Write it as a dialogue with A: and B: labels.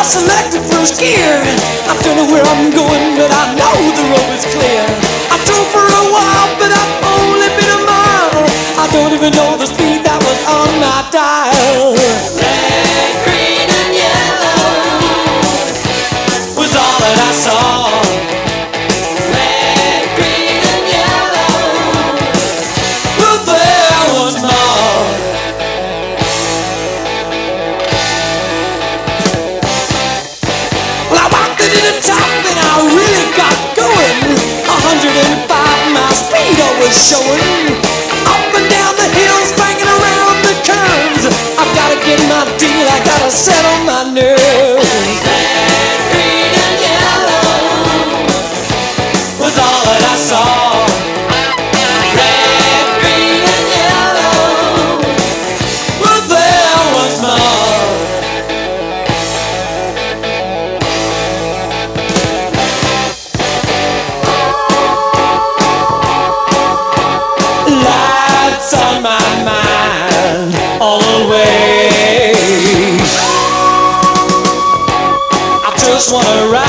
A: selected first gear. I don't know where I'm going, but I know the road is clear. I drove for a while, but I've only been a mile. I don't even know the speed that was on my dial. Red, green, and yellow was all that I saw. Red, green, and yellow, but there was more. Well, I walked it to the top and I really got going. 105 miles speed I was showing. Up and down the hills, banging around the curves. I've gotta get my deal, I gotta settle my nerves. Red, green, and yellow was all that I saw. Red, green, and yellow, but there was more. Lights on my mind all the way. I just wanna ride